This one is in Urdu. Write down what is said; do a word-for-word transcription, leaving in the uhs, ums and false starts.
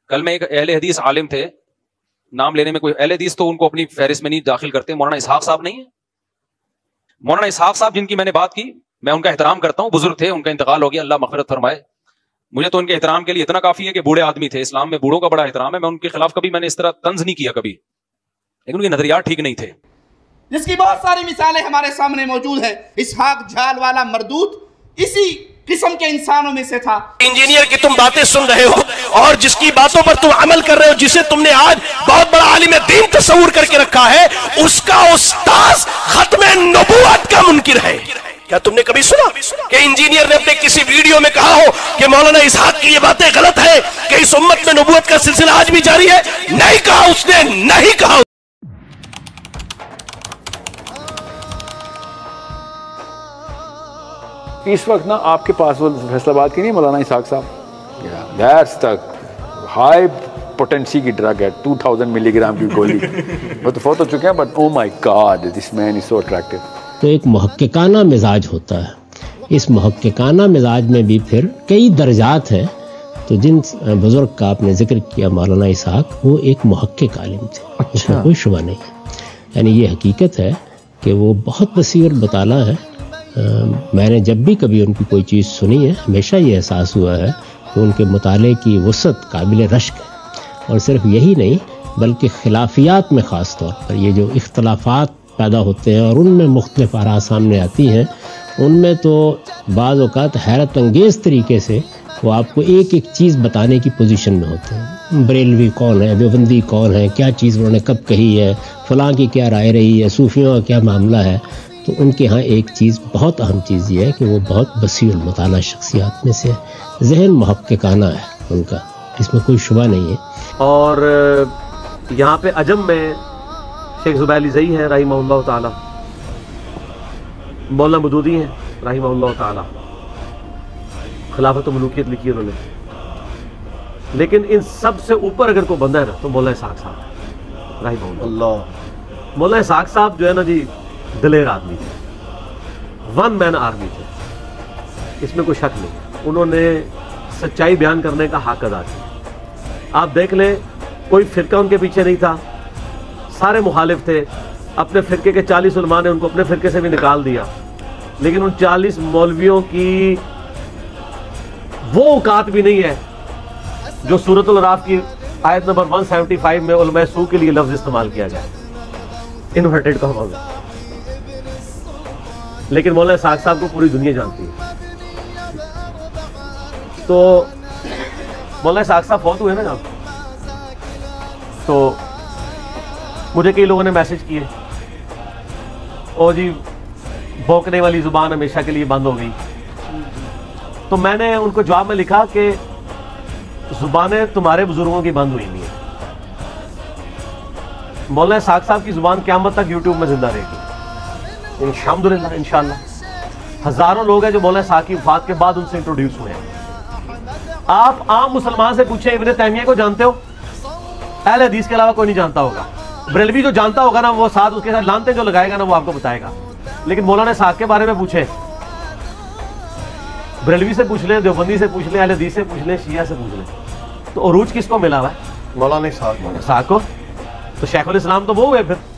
کل میں ایک اہل حدیث عالم تھے, نام لینے میں کوئی, اہل حدیث تو ان کو اپنی فہرست میں نہیں داخل کرتے, مولانا اسحاق صاحب نہیں ہے. مولانا اسحاق صاحب جن کی میں نے بات کی, میں ان کا احترام کرتا ہوں, بزرگ تھے, ان کا انتقال ہو گیا, اللہ مغفرت فرمائے. مجھے تو ان کے احترام کے لیے اتنا کافی ہے کہ بوڑھے آدمی تھے, اسلام میں بوڑھوں کا بڑا احترام ہے, میں ان کے خلاف کبھی میں نے اس طرح طنز نہیں کیا کبھی, لیکن ان کے نظریات ٹھیک نہیں تھے. جس کی بہت ساری مثالیں ہمارے سامنے موجود ہیں. اسحاق جھال والا مردود اسی قسم کے انسانوں میں سے تھا. انجینئر کی تم باتیں سن رہے ہو اور جس کی باتوں پر تم عمل کر رہے ہو, جسے تم نے آج بہت بڑا عالم دین تصور کر کے رکھا ہے, اس کا استاذ ختم نبوت کا منکر ہے. کیا تم نے کبھی سنا کہ انجینئر نے اپنے کسی ویڈیو میں کہا ہو کہ مولانا اسحاق کی یہ باتیں غلط ہیں, کہ اس امت میں نبوت کا سلسلہ آج بھی جاری ہے؟ نہیں کہا اس نے, نہیں کہا. اس وقت نا آپ کے پاس وہ فیصل آباد کی نہیں مولانا اسحاق صاحب, دیٹس تک ہائی پوٹینسی کی ڈرگ ہے, ٹو تھاؤزینڈ ملی گرام کی گولی. وہ تو فوت ہو چکے ہیں, but oh my god this man is so attractive. تو ایک محققانہ مزاج ہوتا ہے. اس محققانہ مزاج میں بھی پھر کئی درجات ہیں. تو جن بزرگ کا آپ نے ذکر کیا مولانا اسحاق, وہ ایک محقق عالم تھے, اس میں کوئی شبہ نہیں ہے. یعنی یہ حقیقت ہے کہ وہ بہت وسیع اور مطالعہ ہے. میں نے جب بھی کبھی ان کی کوئی چیز سنی ہے, ہمیشہ یہ احساس ہوا ہے کہ ان کے مطالعے کی وسعت قابل رشک ہے. اور صرف یہی نہیں بلکہ خلافیات میں خاص طور پر یہ جو اختلافات پیدا ہوتے ہیں اور ان میں مختلف آراء سامنے آتی ہیں, ان میں تو بعض اوقات حیرت انگیز طریقے سے وہ آپ کو ایک ایک چیز بتانے کی پوزیشن میں ہوتے ہیں. بریلوی کون ہے, دیوبندی کون ہے, کیا چیز انہوں نے کب کہی ہے, فلاں کی کیا رائے رہی ہے, صوفیوں کا کیا معاملہ ہے. تو ان کے ہاں ایک چیز, بہت اہم چیز یہ ہے کہ وہ بہت وسیع المطالعہ شخصیات میں سے, ذہن محققانہ ہے ان کا, اس میں کوئی شبہ نہیں ہے. اور یہاں پہ عجم میں شیخ زبیلی زئی ہیں رحمہ اللہ تعالی, مولانا مودودی ہیں رحمہ اللہ تعالی, خلافت و ملوکیت لکھی انہوں نے. لیکن ان سب سے اوپر اگر کوئی بندہ ہے نا تو مولانا اسحاق صاحب رحمہ اللہ. مولانا اسحاق صاحب جو ہے نا جی, دلیر آدمی تھے, ون مین آرمی تھے, اس میں کوئی شک نہیں. انہوں نے سچائی بیان کرنے کا حق ادا کیا. آپ دیکھ لیں, کوئی فرقہ ان کے پیچھے نہیں تھا, سارے مخالف تھے. اپنے فرقے کے چالیس علماء نے ان کو اپنے فرقے سے بھی نکال دیا, لیکن ان چالیس مولویوں کی وہ اوقات بھی نہیں ہے جو سورۃ الاعراف کی آیت نمبر ایک سو پچہتر میں علماء سو کے لیے لفظ استعمال کیا گیا, انورٹڈ کا ہوگا. لیکن مولانا اسحاق صاحب کو پوری دنیا جانتی ہے. تو مولانا اسحاق صاحب فوت ہوئے نا جب, تو مجھے کئی لوگوں نے میسج کیے, او جی بھونکنے والی زبان ہمیشہ کے لیے بند ہو گئی. تو میں نے ان کو جواب میں لکھا کہ زبانیں تمہارے بزرگوں کی بند ہوئی نہیں ہیں. مولانا اسحاق صاحب کی زبان قیامت تک یوٹیوب میں زندہ رہے گی الحمدللہ انشاءاللہ. ہزاروں لوگ ہیں جو مولانا اسحاق کی وفات کے بعد ان سے انٹروڈیوس ہوئے ہیں. آپ عام مسلمان سے پوچھیں ابن تیمیہ کو جانتے ہو؟ اہل حدیث کے علاوہ کوئی نہیں جانتا ہوگا. بریلوی جو جانتا ہوگا نا, وہ ساتھ اس کے ساتھ لانتے جو لگائے گا نا, وہ آپ کو بتائے گا. لیکن مولانا اسحاق کے بارے میں پوچھیں, بریلوی سے پوچھ لیں, دیوبندی سے پوچھ لیں, اہل حدیث سے پوچھ لیں, شیعہ سے پوچھ لیں, تو عروج کس کو ملا ہوا ہے؟ مولانا اسحاق اسحاق کو. تو شیخ الاسلام تو وہ ہوئے پھر.